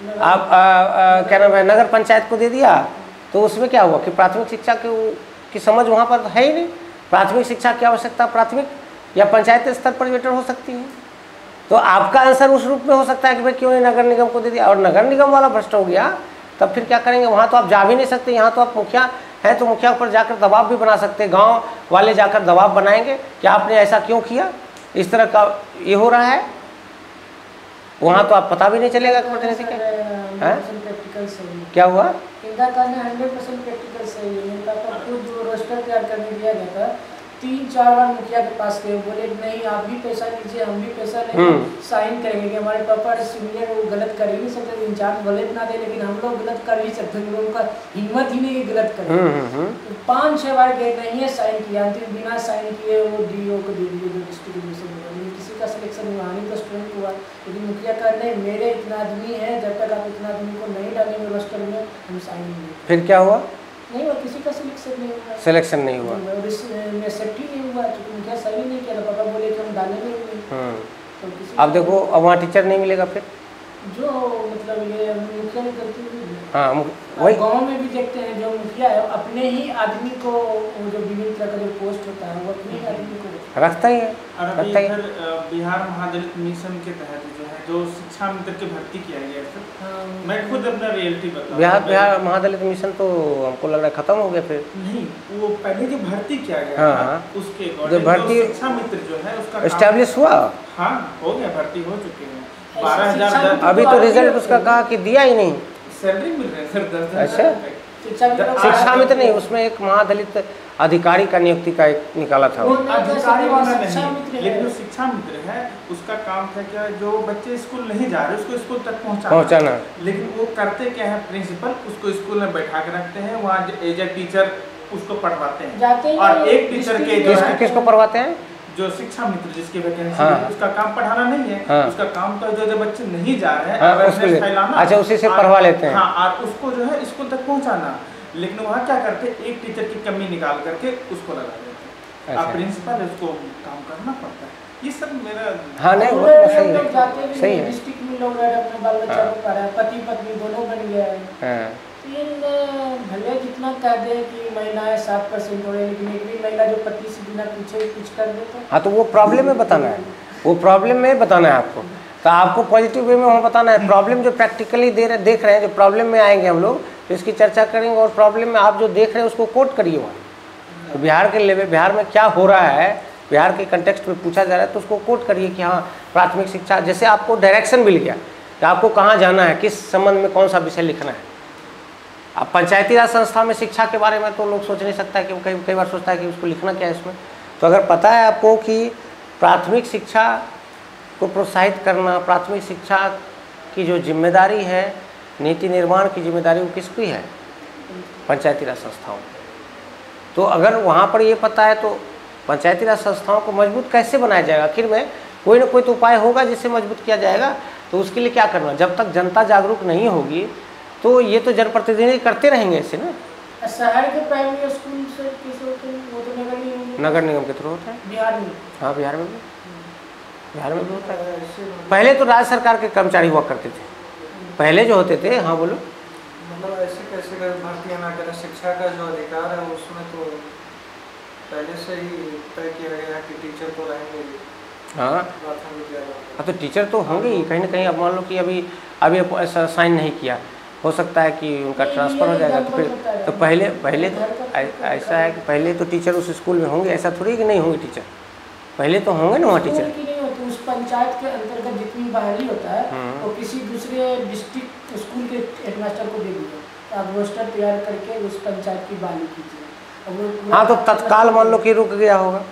आप क्या नाम है, नगर पंचायत को दे दिया, तो उसमें क्या हुआ कि प्राथमिक शिक्षा की समझ वहाँ पर है ही नहीं। प्राथमिक शिक्षा की आवश्यकता प्राथमिक या पंचायत स्तर पर बेटर हो सकती है। तो आपका आंसर उस रूप में हो सकता है कि भाई क्यों नहीं नगर निगम को दे दिया, और नगर निगम वाला भ्रष्ट हो गया, तब फिर क्या करेंगे? वहाँ तो आप जा भी नहीं सकते, यहाँ तो आप मुखिया हैं तो मुखिया पर जाकर दबाव भी बना सकते, गांव वाले जाकर दबाव बनाएंगे कि आपने ऐसा क्यों किया, इस तरह का ये हो रहा है। वहाँ तो आप पता भी नहीं चलेगा प्रतिनिधि क्या है। क्या हुआ? 100% प्रैक्टिकल सही है। मेरे पापा खुद जो रोस्टर तैयार करने दिया गया था, 3-4 बार मुखिया के पास गए, बोले नहीं आप भी पैसा लीजिए, हम भी पैसा लेंगे, साइन करेंगे कि हमारे पापा सीनियर वो गलत कर ही नहीं सकते, इंचार्ज गलत ना दे, लेकिन हम लोग गलत कर ही सकते हैं, उनका हिम्मत ही नहीं गलत करें। 5-6 बार गए, नहीं है साइन किया, अंतिम बिना साइन किए वो डीओ को दे दिए, जो डिस्ट्रिक्ट किसी का सिलेक्शन हुआ नहीं तो स्टूडेंट हुआ, लेकिन मुखिया का नहीं, मेरे इतना आदमी है, जब तक आप इतना आदमी को नहीं डालेंगे रोस्टर में हम साइन नहीं। फिर क्या हुआ? नहीं हुआ, किसी का सिलेक्शन नहीं हुआ, सिलेक्शन नहीं हुआ, में सेफ्टी नहीं हुआ, क्योंकि मुखिया सही नहीं किया, पापा बोले कि हम डालेंगे नहीं। तो अब देखो अब वहाँ टीचर नहीं मिलेगा, फिर जो मतलब ये मुखिया ने गलती हुई। हाँ वही गांव में भी देखते हैं, जो मुखिया है अपने ही आदमी को, जो विभिन्न तरह का जो पोस्ट होता है वो अपने ही आदमी को रखता ही है। रखता ही है। बिहार महादलित मिशन के तहत जो है जो शिक्षा मित्र की भर्ती किया गया है, मैं खुद अपना रियलिटी बताऊं, बिहार महादलित मिशन तो हमको लग रहा है खत्म हो गया। फिर नहीं, वो पहले जो भर्ती किया गया था उसके अकॉर्डिंग भर्ती शिक्षा मित्र जो है उसका एस्टैब्लिश हुआ, हाँ हो गया, भर्ती हो चुके हैं 12,000। अभी तो रिजल्ट उसका कहा कि दिया ही नहीं, सैलरी मिल रहा है सर 10,000। अच्छा शिक्षा मित्र नहीं, उसमें एक महादलित अधिकारी का नियुक्ति का एक निकाला था, अधिकारी वाला नहीं, लेकिन जो शिक्षा मित्र है उसका काम था क्या, जो बच्चे स्कूल नहीं जा रहे उसको स्कूल तक पहुंचाना। लेकिन वो करते क्या है, प्रिंसिपल उसको स्कूल में बैठा के रखते हैं, वहाँ एज ए टीचर उसको पढ़वाते हैं, और एक टीचर के जो किसको पढ़वाते हैं, जो शिक्षा मित्र जिसकी वैकेंसी है, उसका काम पढ़ाना नहीं है, उसका काम तो जो बच्चे नहीं जा रहे हैं अवेयरनेस फैलाना, अच्छा उसी से पढ़वा लेते हैं, हाँ, और उसको जो है स्कूल तक पहुंचाना। लेकिन वहाँ क्या करते, एक टीचर की कमी निकाल करके उसको लगा देते हैं, अब प्रिंसिपल उसको काम करना पड़ता है। ये सब मेरा हाँ नहीं वो सही है, डिस्ट्रिक्ट में लोग अपने बाल बच्चा को पढ़ा, पति पत्नी दोनों बन गया है। भले जितना कह दे कि महिलाएं 7% हो रही है, लेकिन एक भी महिला जो पति से बिना पूछे कुछ कर दे तो हाँ, तो वो प्रॉब्लम में बताना है, वो प्रॉब्लम में बताना है आपको, तो आपको पॉजिटिव वे में वहाँ बताना है। प्रॉब्लम जो प्रैक्टिकली देख रहे हैं, जो प्रॉब्लम में आएंगे हम लोग तो इसकी चर्चा करेंगे, और प्रॉब्लम में आप जो देख रहे हैं उसको कोट करिए वहाँ, तो बिहार के लेवल, बिहार में क्या हो रहा है, बिहार के कंटेक्स्ट में पूछा जा रहा है तो उसको कोट करिए कि हाँ प्राथमिक शिक्षा, जैसे आपको डायरेक्शन मिल गया कि आपको कहाँ जाना है, किस संबंध में कौन सा विषय लिखना है। अब पंचायती राज संस्था में शिक्षा के बारे में तो लोग सोच नहीं सकता कि कई बार सोचता है कि उसको लिखना क्या है इसमें, तो अगर पता है आपको कि प्राथमिक शिक्षा को प्रोत्साहित करना, प्राथमिक शिक्षा की जो जिम्मेदारी है, नीति निर्माण की जिम्मेदारी वो किसकी है, पंचायती राज संस्थाओं। तो अगर वहाँ पर ये पता है तो पंचायती राज संस्थाओं को मजबूत कैसे बनाया जाएगा, आखिर में कोई ना कोई तो उपाय होगा जिससे मजबूत किया जाएगा। तो उसके लिए क्या करना, जब तक जनता जागरूक नहीं होगी तो ये तो जनप्रतिनिधि करते रहेंगे ऐसे ना। शहर के प्राइमरी स्कूल से किसी वो तो नगर निगम के थ्रू होता है बिहार में, हाँ बिहार में भी होता है। पहले तो राज्य सरकार के कर्मचारी हुआ करते थे, पहले जो होते थे। हाँ बोलो। मतलब ऐसे कैसे भर्तियाँ ना करें, शिक्षा का जो अधिकार है उसमें तो पहले से ही तय किया गया है कि टीचर तो रहेंगे। हाँ तो टीचर तो होंगे ही कहीं ना कहीं। अब मान लो कि अभी ऐसा साइन नहीं किया, हो सकता है कि उनका ट्रांसफ़र हो जाएगा, तो फिर तो पहले तो ऐसा है कि पहले तो टीचर उस स्कूल में होंगे, ऐसा थोड़ी कि नहीं होंगे टीचर, पहले तो होंगे ना वहाँ टीचर। नहीं होती, उस पंचायत के अंतर्गत जितनी बहाली होता है वो किसी दूसरे डिस्ट्रिक्ट स्कूल के हेडमास्टर को दे दीजिए, आप रोस्टर तैयार करके उस पंचायत की बहाली कीजिए। हाँ तो तत्काल मान लो कि रुक गया होगा,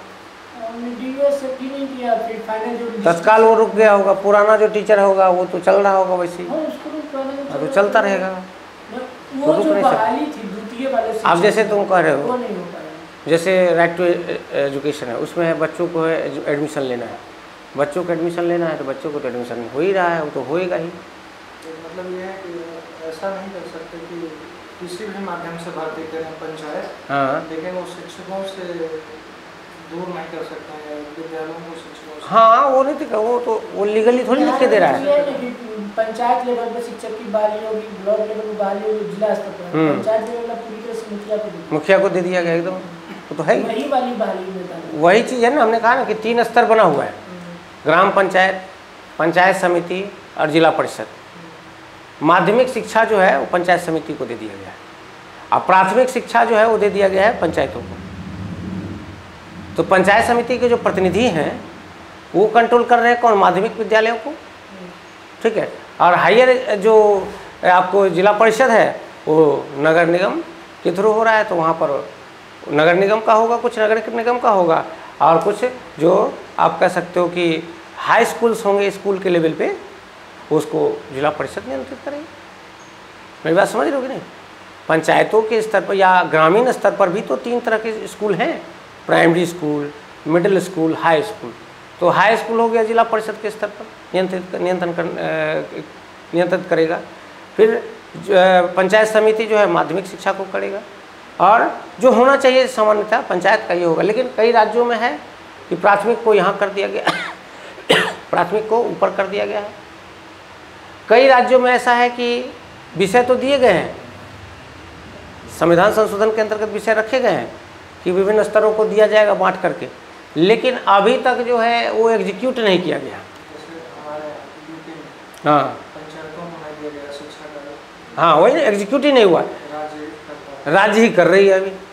नहीं किया, फिर फाइनल जो तत्काल वो रुक गया होगा, पुराना जो टीचर होगा वो तो चल रहा होगा वैसे ही, तो चलता रहेगा, वो जो बहाली थी द्वितीय वाले। आप जैसे तुम कह रहे हो, जैसे राइट टू एजुकेशन है, उसमें है बच्चों को है एडमिशन लेना है, बच्चों को एडमिशन लेना है तो बच्चों को तो एडमिशन हो ही रहा है, वो तो होएगा ही। मतलब ये है कि ऐसा नहीं कर सकते कि किसी भी माध्यम से भर्ती करें पंचायत, हाँ लेकिन वो शिक्षकों से दूर नहीं कर सकते हैं, विद्यालयों को शिक्षकों से। हाँ वो नहीं, वो तो वो लीगली थोड़ी लिख के दे रहा है। पंचायत लेवल पर शिक्षक की बहाली होगी, ब्लॉक लेवल पर बहाली होगी, जिला स्तर पर पंचायत लेवल पर पूरी तरह से मुखिया को दे दिया गया एकदम। वो तो है ही वही वाली बहाली में वही चीज़ है ना, हमने कहा ना कि 3 स्तर बना हुआ है, ग्राम पंचायत, पंचायत समिति और जिला परिषद। माध्यमिक शिक्षा जो है वो पंचायत समिति को दे दिया गया है, और प्राथमिक शिक्षा जो है वो दे दिया गया है पंचायतों को। तो पंचायत समिति के जो प्रतिनिधि हैं वो कंट्रोल कर रहे हैं कौन? माध्यमिक विद्यालयों को, ठीक है। और हायर जो आपको जिला परिषद है वो नगर निगम के थ्रू हो रहा है, तो वहाँ पर नगर निगम का होगा, कुछ नगर निगम का होगा, और कुछ जो आप कह सकते हो कि हाई स्कूल्स होंगे स्कूल के लेवल पे, उसको जिला परिषद नियंत्रित करेगी। मेरी बात समझ रहे हो कि नहीं? पंचायतों के स्तर पर या ग्रामीण स्तर पर भी तो 3 तरह के स्कूल हैं, primary school, middle school, high school. तो हाई स्कूल हो गया जिला परिषद के स्तर पर नियंत्रित करेगा। फिर पंचायत समिति जो है माध्यमिक शिक्षा को करेगा, और जो होना चाहिए सामान्यतः पंचायत का ये होगा। लेकिन कई राज्यों में है कि प्राथमिक को यहाँ कर दिया गया प्राथमिक को ऊपर कर दिया गया है। कई राज्यों में ऐसा है कि विषय तो दिए गए हैं, संविधान संशोधन के अंतर्गत विषय रखे गए हैं कि विभिन्न स्तरों को दिया जाएगा बांट करके, लेकिन अभी तक जो है वो एग्जीक्यूट नहीं किया गया। हाँ हाँ, वही ना, एग्जीक्यूट ही नहीं हुआ, राज्य ही कर रही है अभी।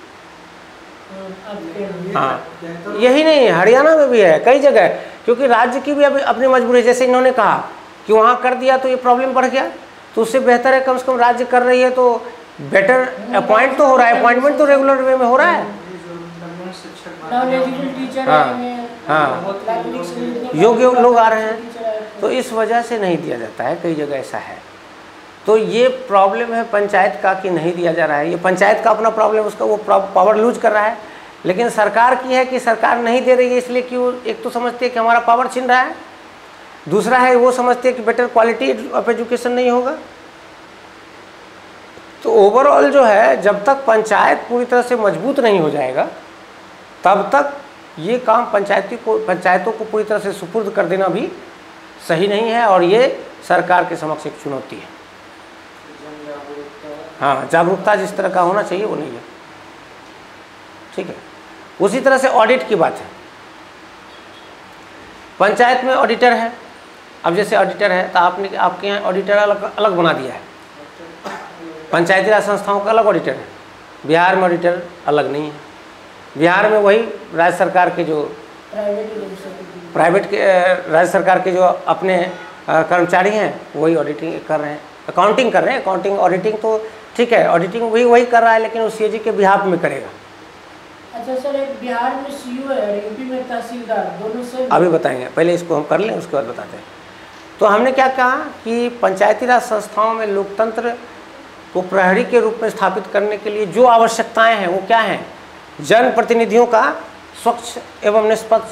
हाँ, यही नहीं, हरियाणा में भी है कई जगह, क्योंकि राज्य की भी अभी अपनी मजबूरी, जैसे इन्होंने कहा कि वहाँ कर दिया तो ये प्रॉब्लम बढ़ गया, तो उससे बेहतर है कम से कम राज्य कर रही है तो बेटर अपॉइंट तो हो रहा है, अपॉइंटमेंट तो रेगुलर वे में हो रहा है। हाँ, योग्य लोग आ रहे हैं, तो इस वजह से नहीं दिया जाता है, कई जगह ऐसा है। तो ये प्रॉब्लम है पंचायत का कि नहीं दिया जा रहा है, ये पंचायत का अपना प्रॉब्लम, उसका वो पावर लूज कर रहा है। लेकिन सरकार की है कि सरकार नहीं दे रही है, इसलिए कि वो एक तो समझती है कि हमारा पावर छीन रहा है, दूसरा है वो समझते हैं कि बेटर क्वालिटी ऑफ एजुकेशन नहीं होगा। तो ओवरऑल जो है, जब तक पंचायत पूरी तरह से मजबूत नहीं हो जाएगा तब तक ये काम पंचायतों को पूरी तरह से सुपुर्द कर देना भी सही नहीं है, और ये सरकार के समक्ष एक चुनौती है। हाँ, जागरूकता जिस तरह का होना चाहिए वो नहीं है, ठीक है। उसी तरह से ऑडिट की बात है, पंचायत में ऑडिटर है। अब जैसे ऑडिटर है तो आपके यहाँ ऑडिटर अलग बना दिया है, पंचायती राज संस्थाओं का अलग ऑडिटर है, बिहार में ऑडिटर अलग नहीं है। बिहार में वही राज्य सरकार के जो राज्य सरकार के जो अपने कर्मचारी हैं वही ऑडिटिंग कर रहे हैं, अकाउंटिंग कर रहे हैं। अकाउंटिंग ऑडिटिंग तो ठीक है, ऑडिटिंग वही कर रहा है, लेकिन वो सीएजी के बिहाफ में करेगा। अच्छा सर, एक बिहार में सीओ है और यूपी में तहसीलदार, दोनों से अभी बताएंगे, पहले इसको हम कर लें उसके बाद बताते हैं। तो हमने क्या कहा कि पंचायती राज संस्थाओं में लोकतंत्र को प्रहरी के रूप में स्थापित करने के लिए जो आवश्यकताएं हैं वो क्या हैं? जनप्रतिनिधियों का स्वच्छ एवं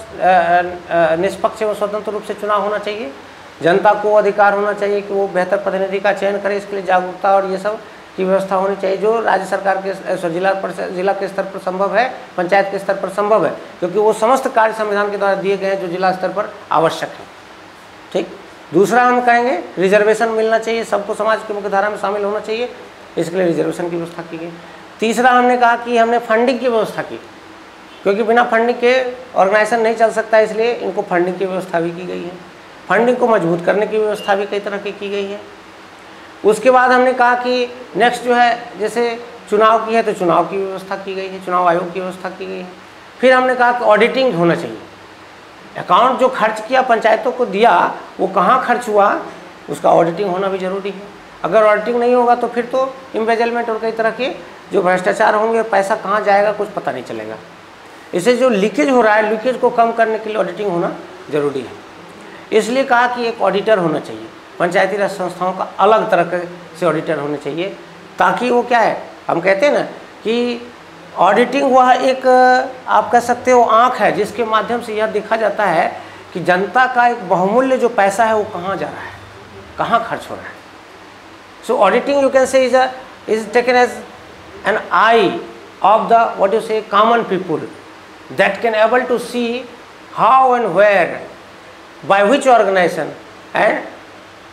निष्पक्ष एवं स्वतंत्र रूप से चुनाव होना चाहिए, जनता को अधिकार होना चाहिए कि वो बेहतर प्रतिनिधि का चयन करे, इसके लिए जागरूकता और ये सब की व्यवस्था होनी चाहिए, जो राज्य सरकार के जिला के स्तर पर संभव है, पंचायत के स्तर पर संभव है, क्योंकि वो समस्त कार्य संविधान के द्वारा दिए गए हैं जो जिला स्तर पर आवश्यक है। ठीक। दूसरा हम कहेंगे रिजर्वेशन मिलना चाहिए, सबको समाज की मुख्य धारा में शामिल होना चाहिए, इसके लिए रिजर्वेशन की व्यवस्था की गई। तीसरा हमने कहा कि हमने फंडिंग की व्यवस्था की, क्योंकि बिना फंडिंग के ऑर्गेनाइजेशन नहीं चल सकता, इसलिए इनको फंडिंग की व्यवस्था भी की गई है। फंडिंग को मजबूत करने की व्यवस्था भी कई तरह की गई है। उसके बाद हमने कहा कि नेक्स्ट जो है, जैसे चुनाव की है तो चुनाव की व्यवस्था की गई है, चुनाव आयोग की व्यवस्था की गई है। फिर हमने कहा कि ऑडिटिंग होना चाहिए, अकाउंट जो खर्च किया पंचायतों को दिया वो कहाँ खर्च हुआ उसका ऑडिटिंग होना भी जरूरी है। अगर ऑडिटिंग नहीं होगा तो फिर तो इम्बेजलमेंट और कई तरह के जो भ्रष्टाचार होंगे, पैसा कहाँ जाएगा कुछ पता नहीं चलेगा। इससे जो लीकेज हो रहा है, लीकेज को कम करने के लिए ऑडिटिंग होना जरूरी है। इसलिए कहा कि एक ऑडिटर होना चाहिए, पंचायती राज संस्थाओं का अलग तरह से ऑडिटर होने चाहिए, ताकि वो क्या है, हम कहते हैं ना कि ऑडिटिंग वह एक आप कह सकते हो आँख है जिसके माध्यम से यह देखा जाता है कि जनता का एक बहुमूल्य जो पैसा है वो कहाँ जा रहा है, कहाँ खर्च हो रहा है। So auditing you can say is taken as an eye of the what you say common people that can able to see how and where by which organization and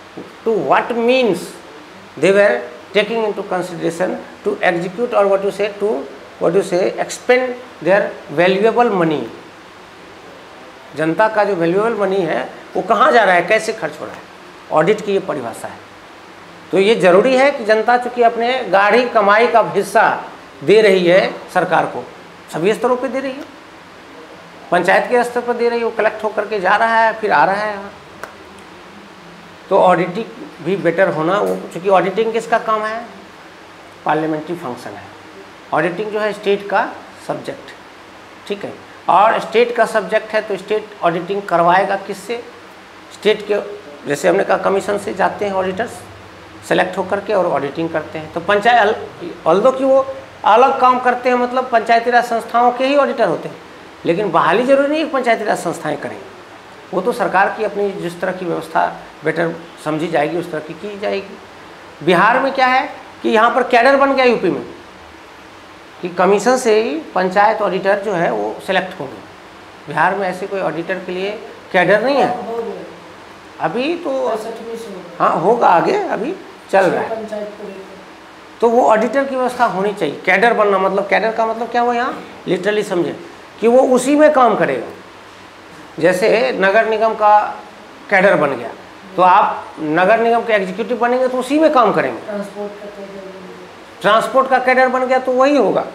to what means they were taking into consideration to execute or what you say expend their valuable money। जनता का जो valuable money है वो कहाँ जा रहा है, कैसे खर्च हो रहा है, ऑडिट की ये परिभाषा है। तो ये जरूरी है कि जनता चूँकि अपने गाढ़ी कमाई का हिस्सा दे रही है सरकार को, सभी स्तरों पे दे रही है, पंचायत के स्तर पर दे रही है, वो कलेक्ट होकर के जा रहा है फिर आ रहा है। तो ऑडिटिंग भी बेटर होना, वो चूँकि ऑडिटिंग किसका काम है, पार्लियामेंट्री फंक्शन है। ऑडिटिंग जो है स्टेट का सब्जेक्ट, ठीक है, और स्टेट का सब्जेक्ट है तो स्टेट ऑडिटिंग करवाएगा किससे, स्टेट के, जैसे हमने कहा कमीशन से जाते हैं ऑडिटर्स सेलेक्ट होकर के और ऑडिटिंग करते हैं। तो पंचायत ऑल्दो कि वो अलग काम करते हैं, मतलब पंचायती राज संस्थाओं के ही ऑडिटर होते हैं, लेकिन बहाली जरूरी नहीं है पंचायती राज संस्थाएँ करें, वो तो सरकार की अपनी जिस तरह की व्यवस्था बेटर समझी जाएगी उस तरह की जाएगी। बिहार में क्या है कि यहाँ पर कैडर बन गया यूपी में कि कमीशन से ही पंचायत ऑडिटर जो है वो सिलेक्ट होंगे। बिहार में ऐसे कोई ऑडिटर के लिए कैडर नहीं है अभी, तो हाँ होगा आगे, अभी चल रहा है। तो वो ऑडिटर की व्यवस्था होनी चाहिए। कैडर बनना मतलब, कैडर का मतलब क्या हुआ यहाँ लिटरली समझे कि वो उसी में काम करेगा। जैसे नगर निगम का कैडर बन गया तो आप नगर निगम के एग्जीक्यूटिव बनेंगे तो उसी में काम करेंगे। ट्रांसपोर्ट का कैडर बन गया तो वही होगा।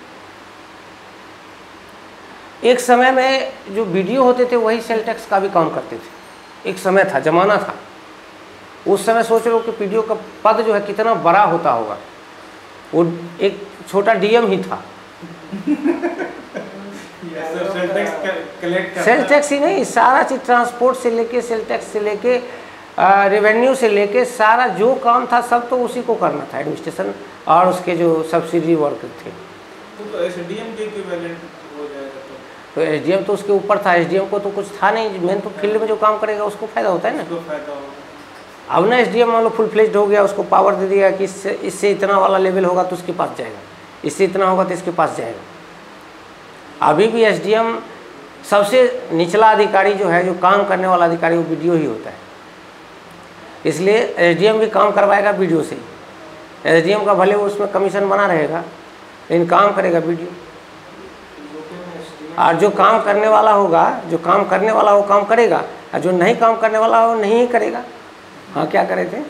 एक समय में जो बीडीओ होते थे वही सेल टैक्स का भी काम करते थे, एक समय था, जमाना था। उस समय सोच लो कि पीडीओ का पद जो है कितना बड़ा होता होगा, वो एक छोटा डीएम ही था। सेल टैक्स ही नहीं, सारा चीज ट्रांसपोर्ट से लेके, सेल टैक्स से लेके, रेवेन्यू से लेके, सारा जो काम था सब तो उसी को करना था, एडमिनिस्ट्रेशन और उसके जो सब्सिडी वर्क थे। तो एसडीएम के इक्विवेलेंट हो जाएगा। तो एसडीएम तो उसके ऊपर था, एसडीएम को तो कुछ था नहीं, मेन तो फील्ड में जो काम करेगा उसको फायदा होता है ना। अब ना एसडीएम मान लो फुल फ्लेज्ड हो गया, उसको पावर दे दिया कि इससे इतना वाला लेवल होगा तो उसके पास जाएगा, इससे इतना होगा तो इसके पास जाएगा। अभी भी एसडीएम सबसे निचला अधिकारी जो है, जो काम करने वाला अधिकारी, वो बीडीओ ही होता है। इसलिए एसडीएम भी काम करवाएगा बीडीओ से। एसडीएम का भले उसमें कमीशन बना रहेगा लेकिन काम करेगा बीडीओ। और जो काम करने वाला होगा, जो काम करने वाला वो काम करेगा, और जो नहीं काम करने वाला वो नहीं ही करेगा। हाँ क्या करे थे?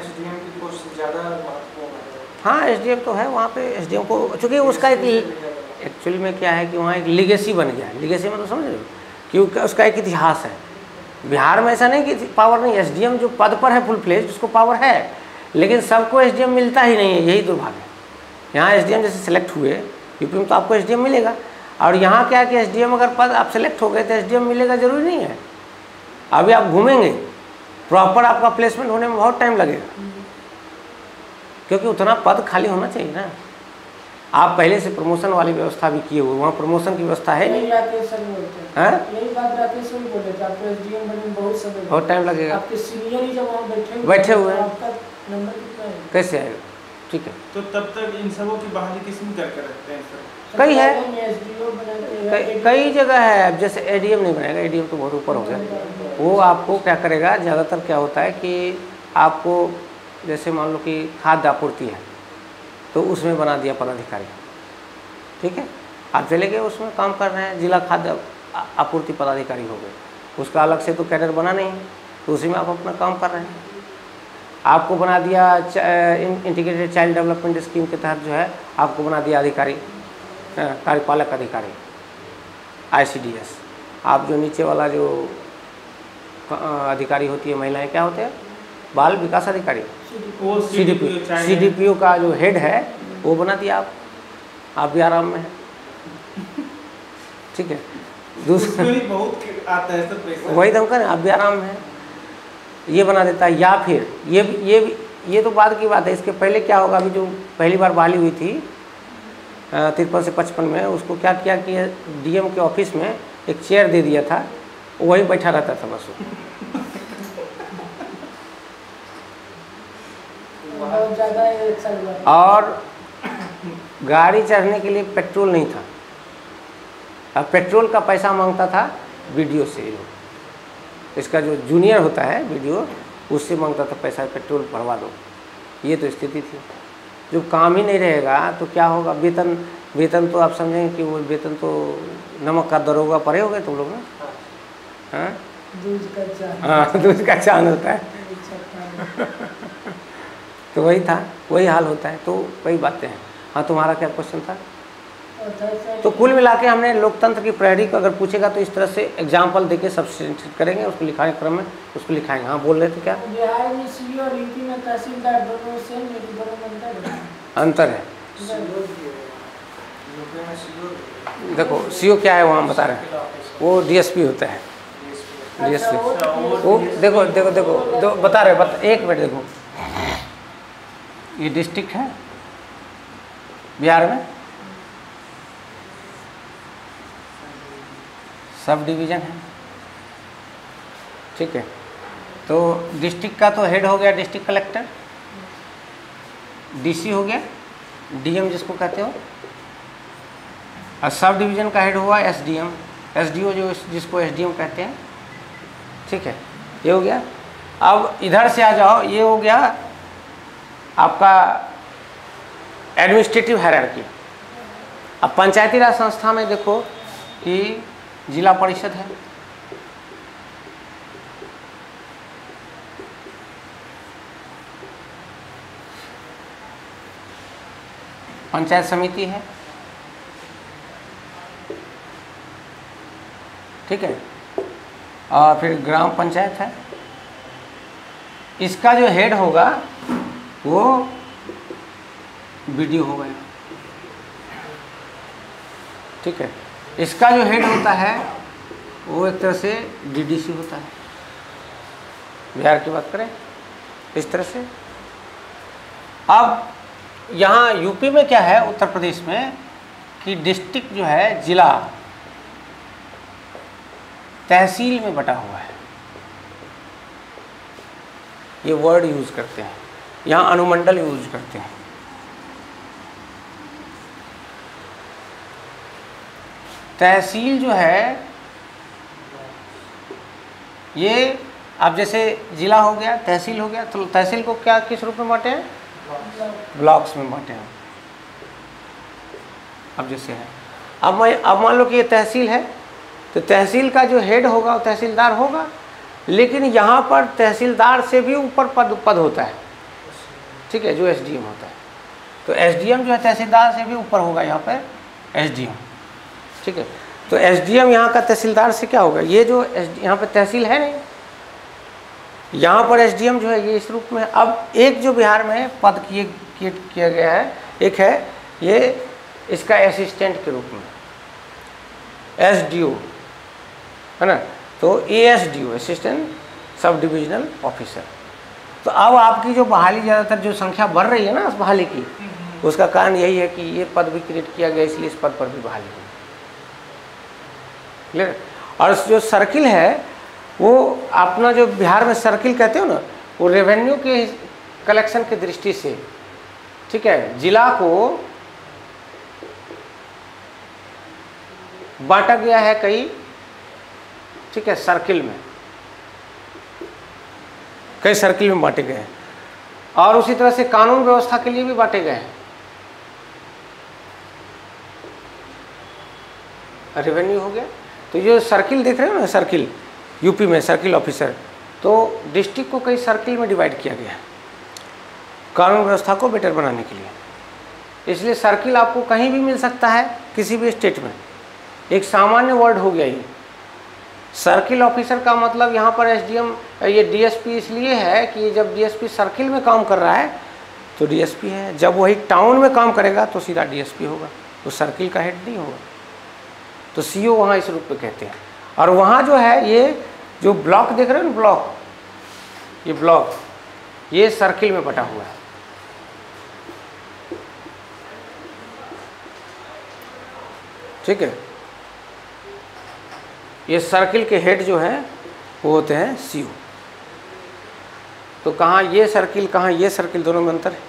हाँ एसडीएम तो है वहाँ पे। एसडीएम को चूँकि उसका एक एक्चुअली में क्या है कि वहाँ एक लीगेसी बन गया है। लीगेसी में तो समझ रहे हो क्योंकि उसका एक इतिहास है। बिहार में ऐसा नहीं कि पावर नहीं, एसडीएम जो पद पर है फुल फ्लेज उसको पावर है, लेकिन सबको एसडीएम मिलता ही नहीं है, यही दुर्भाग्य है। यहाँ एसडीएम जैसे सेलेक्ट हुए यूपी में तो आपको एसडीएम मिलेगा, और यहाँ क्या है कि एसडीएम अगर पद आप सेलेक्ट हो गए तो एसडीएम मिलेगा जरूरी नहीं है। अभी आप घूमेंगे, प्रॉपर आपका प्लेसमेंट होने में बहुत टाइम लगेगा, क्योंकि उतना पद खाली होना चाहिए ना। आप पहले से प्रमोशन वाली व्यवस्था भी किए हुए, वहाँ प्रमोशन की व्यवस्था है नहीं। बहुत टाइम लगेगा, बैठे हुए हैं, कैसे आएगा? ठीक है, तो तब तक इन सबों की बहाली किसमें करके रखते हैं सर? कई है, कई जगह है। अब जैसे एडीएम नहीं बनेगा, एडीएम तो बहुत ऊपर हो गया। वो आपको क्या करेगा, ज़्यादातर क्या होता है कि आपको जैसे मान लो कि खाद्य आपूर्ति है तो उसमें बना दिया पदाधिकारी, ठीक है, आप चले गए उसमें काम कर रहे हैं, जिला खाद्य आपूर्ति पदाधिकारी हो गए, उसका अलग से तो कैडर बना नहीं, तो उसी में आप अपना काम कर रहे हैं। आपको बना दिया इंटीग्रेटेड चाइल्ड डेवलपमेंट स्कीम के तहत जो है आपको बना दिया अधिकारी, कार्यपालक अधिकारी, आईसीडीएस। आप जो नीचे वाला जो अधिकारी होती है महिलाएं, क्या होते हैं, बाल विकास अधिकारी, सीडीपीओ का जो हेड है वो बना दिया आप भी आराम में है, ठीक है। दूसरा बहुत आता है सर, वही दम कर, आप भी आराम में है, ये बना देता है। या फिर ये तो बाद की बात है, इसके पहले क्या होगा, अभी जो पहली बार बहाली हुई थी 53 से 55 में, उसको क्या किया कि डीएम के ऑफिस में एक चेयर दे दिया था, वही बैठा रहता था बस। और गाड़ी चढ़ने के लिए पेट्रोल नहीं था, अब पेट्रोल का पैसा मांगता था बीडीओ से। इसका जो जूनियर होता है बीडीओ, उससे मांगता था पैसा, पेट्रोल भरवा दो। ये तो स्थिति थी। जब काम ही नहीं रहेगा तो क्या होगा? वेतन तो आप समझेंगे कि वो वेतन तो नमक का दरोगा पड़े हो गए तुम लोग ना। हाँ, दूध का चांद होता है। तो वही था, वही हाल होता है। तो वही बातें हैं। हाँ, तुम्हारा क्या क्वेश्चन था? तो कुल मिला के हमने लोकतंत्र की प्रहरी को अगर पूछेगा तो इस तरह से एग्जाम्पल देके सब्स्टिट्यूट करेंगे, उसको लिखाने क्रम में उसको लिखाएंगे। हाँ, बोल रहे थे क्या? बिहार में सीओ और यूपी में तहसीलदार दोनों सेम है, दोनों अंतर है। देखो सीओ क्या है वहाँ बता रहे हैं, वो डीएसपी होता है। डीएसपी वो देखो बता रहे, एक मिनट देखो, ये डिस्ट्रिक्ट है बिहार में, सब डिवीज़न है, ठीक है। तो डिस्ट्रिक्ट का तो हेड हो गया डिस्ट्रिक्ट कलेक्टर, डीसी हो गया, डीएम जिसको कहते हो, और सब डिवीज़न का हेड हुआ एसडीएम, एसडीओ जो जिसको एसडीएम कहते हैं, ठीक है। ये हो गया। अब इधर से आ जाओ, ये हो गया आपका एडमिनिस्ट्रेटिव हायरार्की। अब पंचायती राज संस्था में देखो कि जिला परिषद है, पंचायत समिति है, ठीक है, और फिर ग्राम पंचायत है। इसका जो हेड होगा वो बीडीओ होगा, ठीक है। इसका जो हेड होता है वो एक तरह से डीडीसी होता है, बिहार की बात करें इस तरह से। अब यहाँ यूपी में क्या है, उत्तर प्रदेश में, कि डिस्ट्रिक्ट जो है जिला तहसील में बटा हुआ है, ये वर्ड यूज करते हैं। यहाँ अनुमंडल यूज करते हैं। तहसील जो है ये, अब जैसे जिला हो गया, तहसील हो गया, तो तहसील को क्या किस रूप में बांटे हैं? ब्लॉक्स में बांटे हैं। अब जैसे है, अब मान लो कि ये तहसील है, तो तहसील का जो हेड होगा वो तहसीलदार होगा, लेकिन यहाँ पर तहसीलदार से भी ऊपर पद होता है, ठीक है, जो एसडीएम होता है। तो एसडीएम जो है तहसीलदार से भी ऊपर होगा यहाँ पर एसडीएम, ठीक है। तो एसडीएम यहाँ का तहसीलदार से क्या होगा? ये जो यहाँ पर तहसील है नहीं, यहाँ पर एसडीएम जो है ये इस रूप में। अब एक जो बिहार में पद किया गया है, एक है ये इसका असिस्टेंट के रूप में एसडीओ, है ना। तो ASDO, assistant sub divisional officer. तो अब आपकी जो बहाली ज़्यादातर जो संख्या बढ़ रही है ना उस बहाली की, उसका कारण यही है कि ये पद भी क्रिएट किया गया, इसलिए इस पद पर भी बहाली हुई। क्लियर? और जो सर्किल है वो अपना, जो बिहार में सर्किल कहते हो ना, वो रेवेन्यू के कलेक्शन की दृष्टि से, ठीक है, जिला को बांटा गया है कई, ठीक है, सर्किल में, कई सर्किल में बांटे गए हैं। और उसी तरह से कानून व्यवस्था के लिए भी बांटे गए हैं। रेवेन्यू हो गया। तो ये सर्किल देख रहे हो ना, सर्किल यूपी में सर्किल ऑफिसर, तो डिस्ट्रिक्ट को कई सर्किल में डिवाइड किया गया है कानून व्यवस्था को बेटर बनाने के लिए। इसलिए सर्किल आपको कहीं भी मिल सकता है, किसी भी स्टेट में। एक सामान्य वर्ड हो गया ये। सर्किल ऑफिसर का मतलब यहाँ पर एसडीएम, ये डीएसपी इसलिए है कि जब डीएसपी सर्किल में काम कर रहा है तो डीएसपी है, जब वही टाउन में काम करेगा तो सीधा डीएसपी होगा, तो सर्किल का हेड नहीं होगा। तो सीओ वहाँ इस रूप में कहते हैं। और वहाँ जो है ये जो ब्लॉक देख रहे हो ना, ब्लॉक, ये ब्लॉक ये सर्किल में बटा हुआ है। ठीक है, ये सर्किल के हेड जो हैं वो होते हैं सीओ। तो कहाँ ये सर्किल, कहाँ ये सर्किल, दोनों में अंतर है।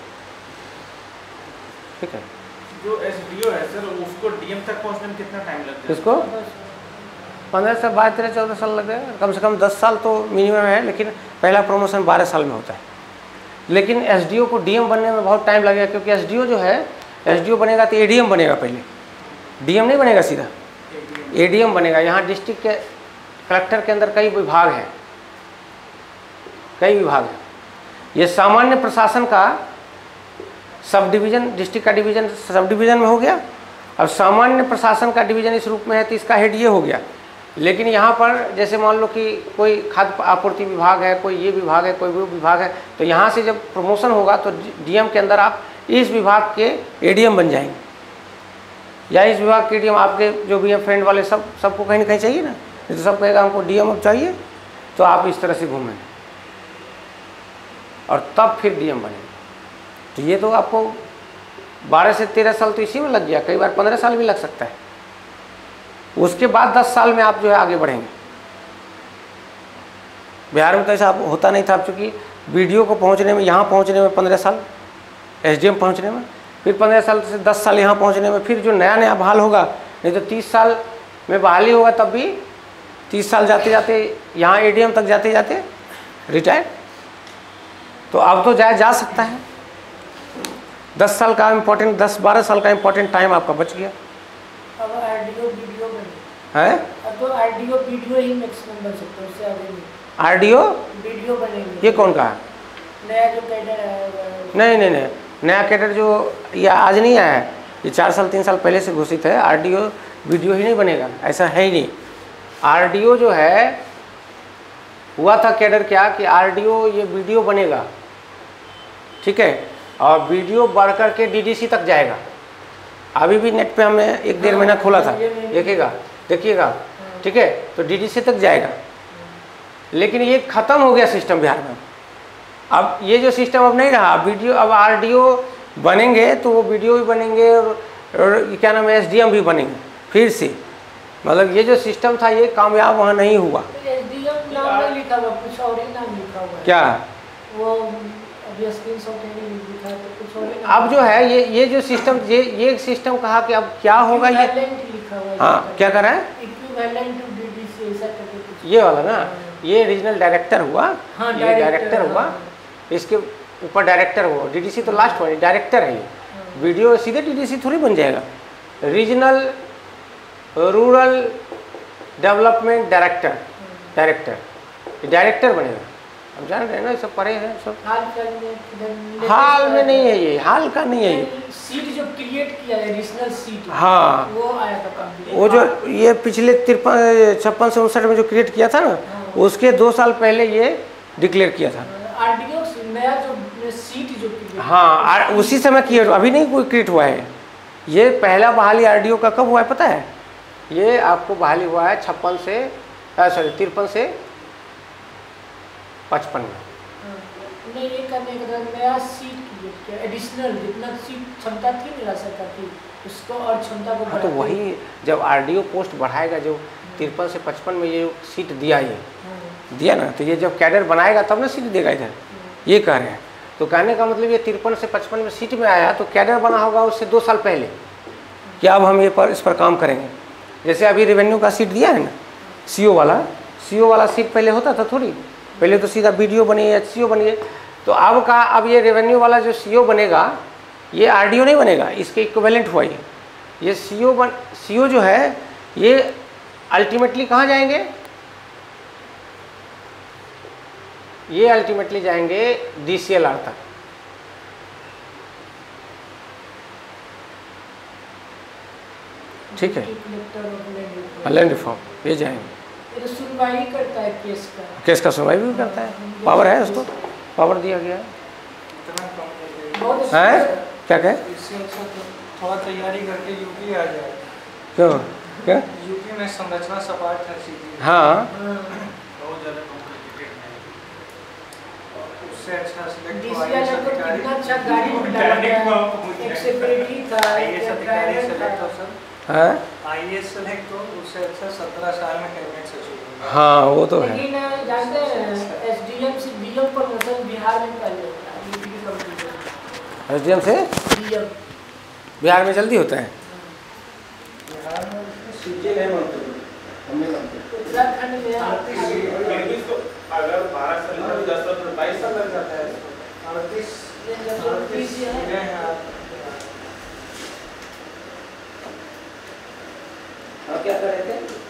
ठीक है, जो एसडीओ है सर, उसको डीएम तक पहुंचने में कितना टाइम लगता है? इसको 15 से 12, 13, 14 साल लग गए, कम से कम 10 साल तो मिनिमम है, लेकिन पहला प्रमोशन 12 साल में होता है। लेकिन एसडीओ को डीएम बनने में बहुत टाइम लगेगा, क्योंकि एसडीओ जो है, एसडीओ बनेगा तो एडीएम बनेगा पहले, डीएम नहीं बनेगा सीधा, एडीएम बनेगा। यहाँ डिस्ट्रिक्ट के कलेक्टर के अंदर कई विभाग हैं, कई विभाग हैं। ये सामान्य प्रशासन का सब डिवीज़न, डिस्ट्रिक्ट का डिवीज़न सब डिवीज़न में हो गया। अब सामान्य प्रशासन का डिवीज़न इस रूप में है तो इसका हेड ये हो गया। लेकिन यहाँ पर जैसे मान लो कि कोई खाद्य आपूर्ति विभाग है, कोई ये विभाग है, कोई वो विभाग है, तो यहाँ से जब प्रमोशन होगा तो डीएम के अंदर आप इस विभाग के एडीएम बन जाएंगे, या इस विभाग के डीएम। आपके जो भी है फ्रेंड वाले सबको कहीं ना कहीं चाहिए ना, नहीं तो सब कहेगा हमको डीएम अब चाहिए, तो आप इस तरह से घूमेंगे और तब फिर डीएम बनेंगे। तो ये तो आपको 12 से 13 साल तो इसी में लग गया, कई बार 15 साल भी लग सकता है। उसके बाद 10 साल में आप जो है आगे बढ़ेंगे। बिहार में तो ऐसा होता नहीं था, चूँकि बीडीओ को पहुंचने में, यहाँ पहुंचने में 15 साल, एसडीएम पहुंचने में, फिर 15 साल से 10 साल यहाँ पहुंचने में, फिर जो नया नया बहाल होगा, नहीं तो 30 साल में बहाली होगा, तब भी 30 साल जाते जाते यहाँ एडीएम तक जाते जाते रिटायर। तो अब तो जा सकता है। 10 साल का इम्पोर्टेंट, 10-12 साल का इम्पोर्टेंट टाइम आपका बच गया। अब आरडीओ बीडीओ है, अब तो आरडीओ बीडीओ ही मैक्सिमम बन सकते हैं, उससे आगे नहीं। आरडीओ बीडीओ बनेंगे। ये कौन कहा? नया जो कैडर है। नहीं, नया कैडर जो ये आज नहीं आया है, ये 4 साल 3 साल पहले से घोषित है। आरडीओ बीडीओ ही नहीं बनेगा, ऐसा है ही नहीं। आरडीओ जो है, हुआ था कैडर क्या कि आरडीओ ये बीडीओ बनेगा, ठीक है, और बीडीओ बढ़ कर के डीडीसी तक जाएगा। अभी भी नेट पे हमने 1-1.5 महीना खोला था, देखिएगा, ठीक है। तो डीडीसी तक जाएगा, लेकिन ये ख़त्म हो गया सिस्टम बिहार में। अब ये जो सिस्टम अब नहीं रहा, बीडीओ, अब आरडीओ बनेंगे तो वो बीडीओ भी बनेंगे और क्या नाम है, एसडीएम भी बनेंगे फिर से। मतलब ये जो सिस्टम था ये कामयाब वहाँ नहीं हुआ। एसडीएम नाम नहीं लिखा हुआ, कुछ और ही नाम लिखा हुआ है। क्या वो अभी स्क्रीनशॉट नहीं लिखा है, तो कुछ और ही नाम। अब जो है ये जो सिस्टम, ये सिस्टम कहा कि अब क्या होगा ये, लिखा हुआ है। हाँ क्या कर रहा है, इक्विवेलेंट टू डीडीसी ऐसा करके कुछ। ये वाला ना, ये रीजनल डायरेक्टर हुआ, हाँ, ये डायरेक्टर हुआ, इसके ऊपर डायरेक्टर हुआ। डीडीसी तो लास्ट हुआ, डायरेक्टर है ये। वीडियो सीधे डीडीसी थोड़ी बन जाएगा, रीजनल रूरल डेवलपमेंट डायरेक्टर बनेगा। हम जान रहे हैं ना, सब पढ़े हैं सब। हाल में नहीं है ये, हाल का नहीं है ये। सीट जो क्रिएट किया है, रीजनल सीट, हाँ, वो आया था। वो जो ये पिछले 56 से 59 में जो क्रिएट किया था ना, उसके 2 साल पहले ये डिक्लेयर किया था। आरडीओ नया जो सीट जो क्रिएट, हाँ, उसी समय क्रिएट, अभी नहीं कोई क्रिएट हुआ है। ये पहला बहाली आरडीओ का कब हुआ है पता है? ये आपको बहाली हुआ है 53 से 53 से 55 में। नहीं, ये करने के बाद नया सीट क्रिएट किया, एडिशनल जितना सीट क्षमता थी मेरा सरकार की, उसको और क्षमता को। हाँ, तो वही जब आरडीओ पोस्ट बढ़ाएगा, जो 53 से 55 में ये सीट दिया, ये दिया ना, तो ये जब कैडर बनाएगा तब ना सीट देगा इधर, ये कह रहे हैं। तो कहने का मतलब ये 53 से 55 में सीट में आया तो कैडर बना होगा उससे 2 साल पहले कि अब हम इस पर काम करेंगे। जैसे अभी रेवेन्यू का सीट दिया है ना, सीओ वाला सीट पहले होता था थोड़ी, पहले तो सीधा बीडीओ बनिए, एचसीओ बनिए। तो अब ये रेवेन्यू वाला जो सीओ बनेगा, ये आरडीओ नहीं बनेगा, इसके इक्विवेलेंट हुआ ये सीओ जो है, ये अल्टीमेटली कहाँ जाएंगे? ये अल्टीमेटली जाएंगे डीसीएलआर तक। ठीक है, लैंड रिफॉर्म ये जाएंगे। सुनवाई करता है केस का सुनवाई भी करता है, पावर है, उसको पावर दिया गया है। क्या कहे? थोड़ा तैयारी करके यूपी आ जाए। क्यों? क्या यूपी में संरचना सपाट है सीधी। हाँ, बहुत ज़्यादा कॉम्प्लिकेटेड है, उससे अच्छा सिलेक्ट कितना अच्छा गाड़ी एक सिक्योरिटी का, आईएएस अधिकारी सेलेक्ट हो सर, है आईएएस सेलेक्ट हो, उससे अच्छा 17 साल में कैबिनेट सचिव। हाँ, वो तो है। लेकिन जानते हैं एसडीएम से डीएम प्रमोशन बिहार में पहले होता है, एसडीएम से डीएम बिहार में जल्दी होता है। बिहार में सीटें नहीं बनती, हमने उत्तराखंड में अगर 12 साल 10 साल 22 साल लग जाता है। 38 और क्या कर रहे थे?